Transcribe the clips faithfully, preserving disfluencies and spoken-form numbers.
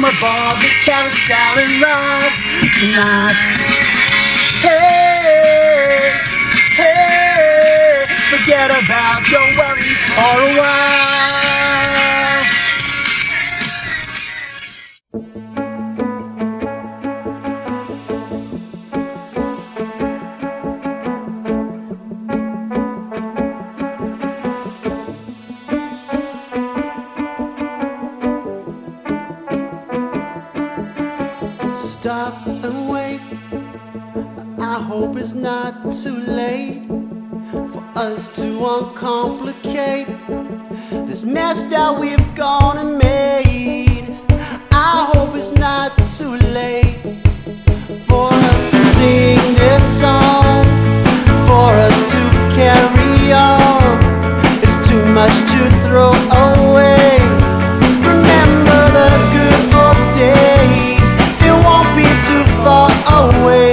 aboard the carousel and ride tonight. Hey, hey, forget about your worries for a while. Stop and wait, I hope it's not too late for us to uncomplicate this mess that we've gone and made. I hope it's not too late for us to sing this song, for us to carry on. It's too much to throw away. Remember the good old days, it won't be too far away.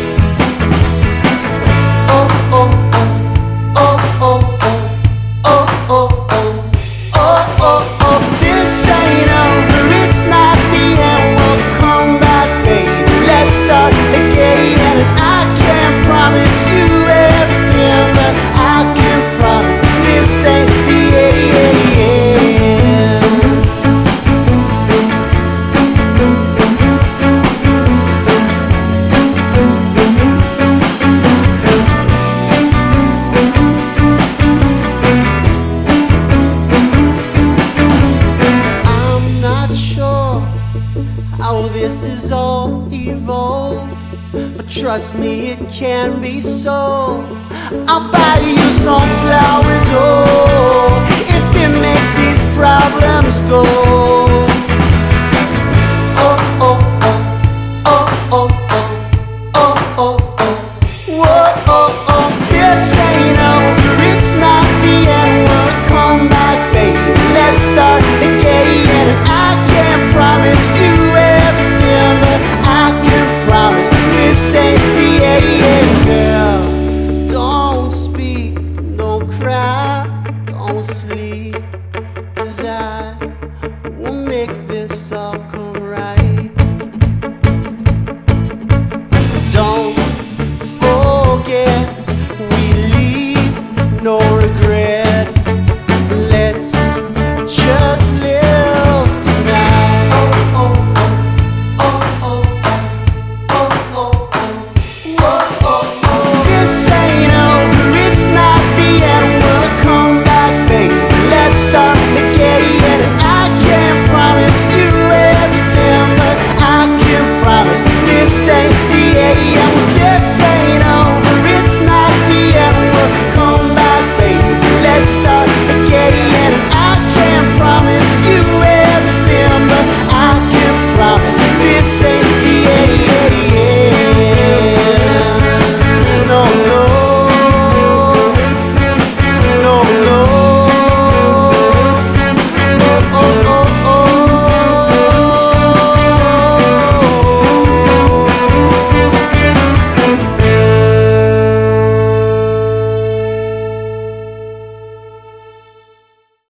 Oh, oh, oh, oh, oh, oh, oh, oh, oh, oh, oh, oh. This ain't over, it's not the end. We'll come back, baby, let's start again. And I can't promise you everything, but I can promise this ain't the end. How this is all evolved, but trust me, it can be solved. I'll buy you some flowers. Oh,